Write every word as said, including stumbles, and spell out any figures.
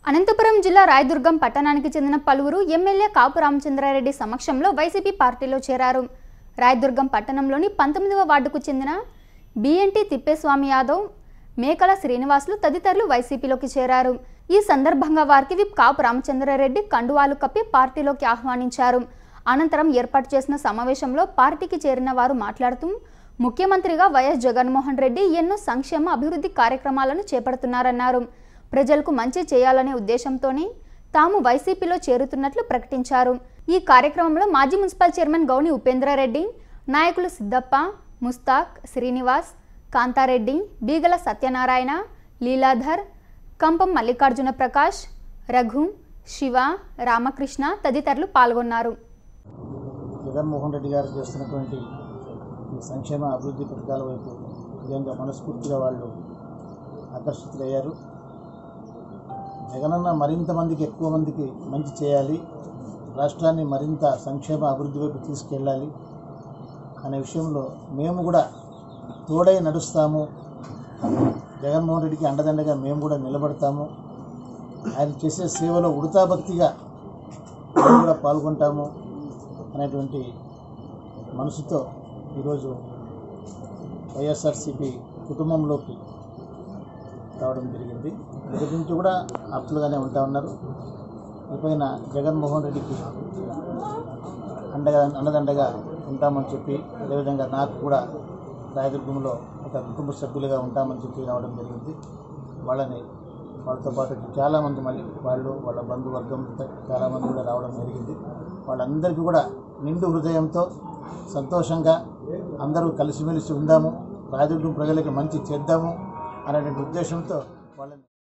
అనంతపురం జిల్లా రాయదుర్గం పట్టణానికి చెందిన పలువురు ఎమ్మెల్యే కాపు రామచంద్రారెడ్డి సమక్షంలో వైసీపీ పార్టీలో చేరారు. రాయదుర్గం పట్టణంలోని పంతొమ్మిదవ వార్డుకు చెందిన బిఎన్టీ తిప్పేస్వామి యాదవ్, మేకల శ్రీనివాసులు తదితరులు వైసీపీలోకి చేరారు. ఈ సందర్భంగా వారికి విప్ కాపు రామచంద్రారెడ్డి కండువాలు కప్పి పార్టీలోకి ఆహ్వానించారు. అనంతరం ఏర్పాటు చేసిన సమావేశంలో పార్టీకి చేరిన వారు మాట్లాడుతూ, ముఖ్యమంత్రిగా వైఎస్ జగన్మోహన్ రెడ్డి ఎన్నో సంక్షేమ అభివృద్ధి కార్యక్రమాలను చేపడుతున్నారన్నారు. ప్రజలకు మంచి చేయాలనే ఉద్దేశంతోనే తాము వైసీపీలో చేరుతున్నట్లు ప్రకటించారు. ఈ కార్యక్రమంలో మాజీ మున్సిపల్ చైర్మన్ గౌని ఉపేంద్రారెడ్డి, నాయకులు సిద్దప్ప, ముస్తాక్, శ్రీనివాస్, కాంతారెడ్డి, బీగల సత్యనారాయణ, లీలాధర్, కంపం మల్లికార్జున ప్రకాష్, రఘు, శివ, రామకృష్ణ తదితరులు పాల్గొన్నారు. జగన్మోహన్ రెడ్డి గారు చేస్తున్నటువంటి ఈ సంక్షేమ అభివృద్ధి పథకాల వైపు నిజంగా మనస్ఫూర్తిగా వాళ్ళు ఆకర్షితులయ్యారు. జగనన్న మరింత మందికి ఎక్కువ మందికి మంచి చేయాలి, రాష్ట్రాన్ని మరింత సంక్షేమ అభివృద్ధి వైపు తీసుకెళ్ళాలి అనే విషయంలో మేము కూడా తోడై నడుస్తాము. జగన్మోహన్ రెడ్డికి అండదండగా మేము కూడా నిలబడతాము. ఆయన చేసే సేవలో ఉడతాభక్తిగా మేము కూడా పాల్గొంటాము అనేటువంటి మనసుతో ఈరోజు వైఎస్ఆర్సీపీ కుటుంబంలోకి రావడం జరిగింది. మొదటి నుంచి కూడా ఆప్తులుగానే ఉంటా ఉన్నారు. ఇకపైన జగన్మోహన్ రెడ్డికి అండగా అండదండగా ఉంటామని చెప్పి, అదేవిధంగా నాకు కూడా రాయదుర్గంలో ఒక కుటుంబ సభ్యులుగా ఉంటామని చెప్పి రావడం జరిగింది. వాళ్ళని వాళ్ళతో పాటు చాలామంది మళ్ళీ వాళ్ళు వాళ్ళ బంధువర్గం చాలామంది కూడా రావడం జరిగింది. వాళ్ళందరికీ కూడా నిండు హృదయంతో సంతోషంగా అందరూ కలిసిమెలిసి ఉందాము, రాయదుర్గం ప్రజలకు మంచి చేద్దాము అనేటువంటి ఉద్దేశంతో వాళ్ళని